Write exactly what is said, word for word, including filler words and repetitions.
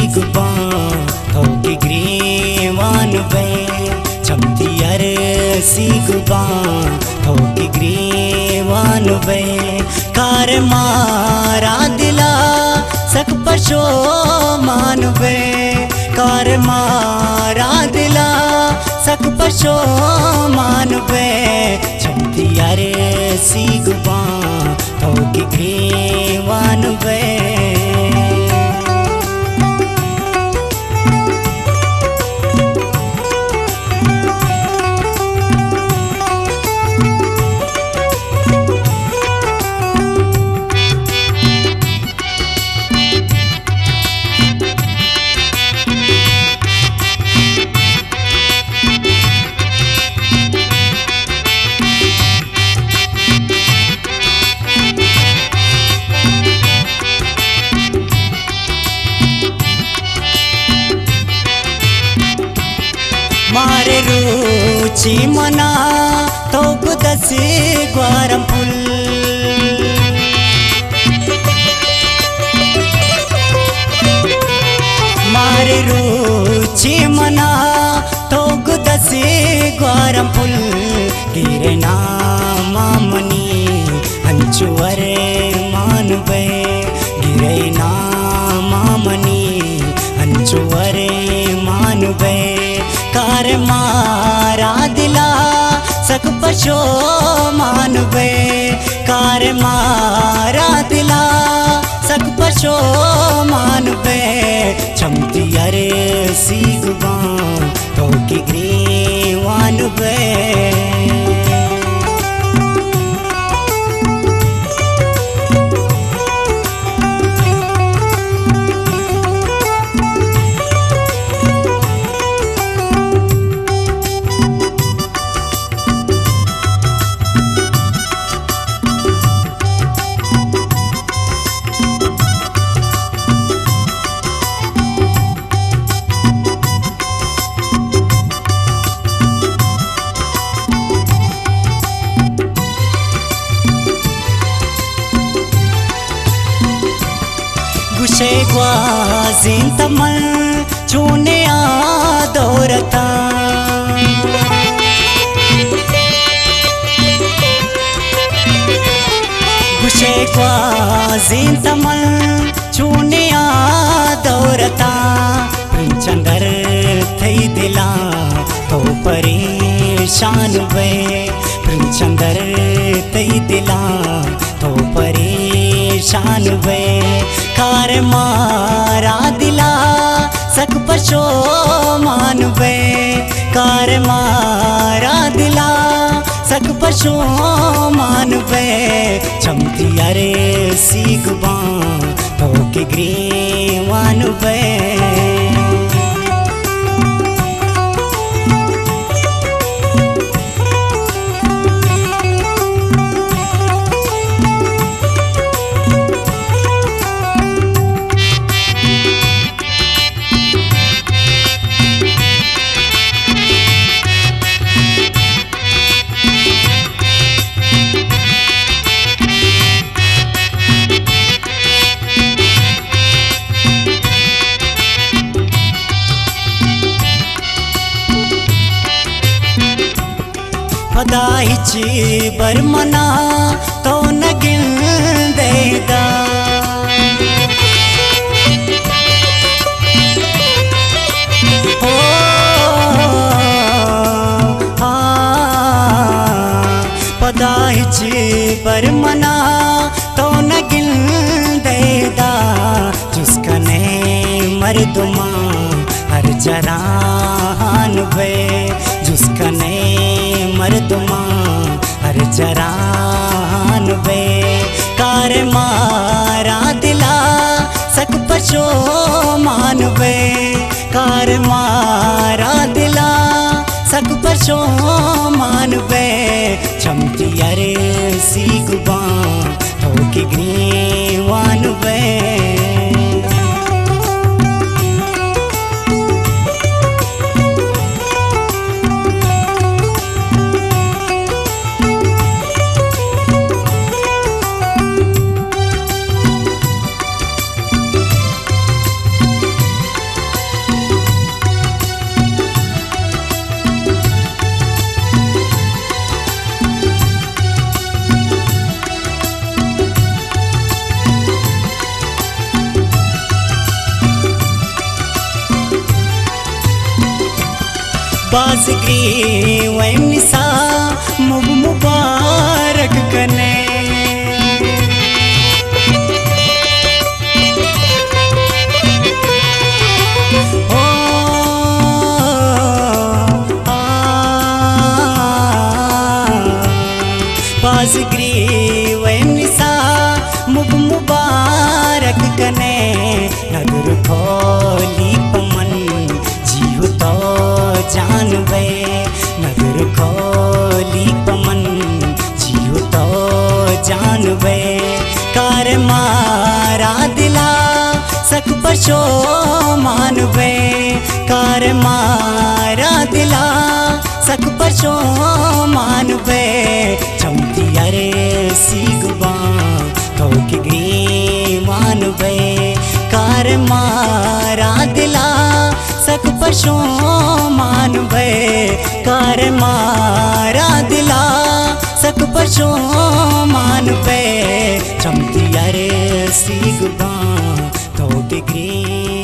गुबा थोकी ग्रीवान बे चमतियर सी गुबा थोकी ग्रीवान बे car मारा दिला सक पशो मान बे कार मारा दिला सक पशो मान बे चमतियर सी गुबा थोकी ग्रीवान बे मारे रुचि मना तो गुदसी ग्वारम फुल मारे रुचि मना तो गुदसी ग्वारम फुल गिरे नामा मनी हंचुअरे मानवे गिरे नामा मनी हंचुअरे मानवे कार मारा दिला सक पशो मानवे कार मारा दिला सक पशो मानवे चमतियर सी गुबा थोकी ग्रीवान बे गुशे ग्वाजिन तमल चूने आदोरता गुशे ग्वाजिन तमल चूने आदोरता चंदर थई दिला तो परेशान वे चंदर थई दिला तो परेशान वे कार मारा दिला सक पशो मानवे कार मारा दिला सक पशो मानवे चमतियर सी गुबा थोकी ग्रीवान बे पदाइची बरमना तो नगिल देदा ओ आ पदाइची बरमना तो नगिल देदा जिसकने मर्दुमा हर जरान वे जिसकने मर्दुमा हर जरान वे कार मारा दिला सक पशो मानवे कार मारा दिला सक पशो मानवे चमतियर सी गुबा थोकी ग्रीवान बे बाजगी वैम निसा मुब मुबारक कने ओ बाजगी वैम निसा मुब मुबारक कने नदर खोली पमन जीव तो जानवे नगर खोली पमन जीव तो जानवे कार मारा दिला सक पशो मानवे कार मारा दिला सक पशो मानवे चमती अरे सीगुबा तो किगरी मानवे कार मारा दिला सक पशो मानवे कार मारा दिला सक पशो मानवे चमती अरे सीगुबा तो डिग्री